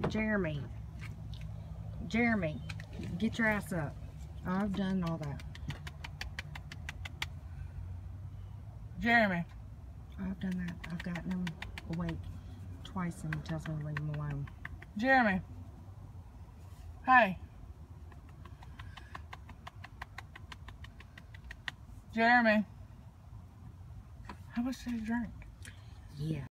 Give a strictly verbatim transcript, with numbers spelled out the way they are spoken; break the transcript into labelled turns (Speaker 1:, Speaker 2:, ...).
Speaker 1: Jeremy. Jeremy, get your ass up. I've done all that.
Speaker 2: Jeremy.
Speaker 1: I've done that. I've gotten him awake twice and he tells me to leave him alone.
Speaker 2: Jeremy. Hey. Jeremy. How much did he drink?
Speaker 1: Yeah.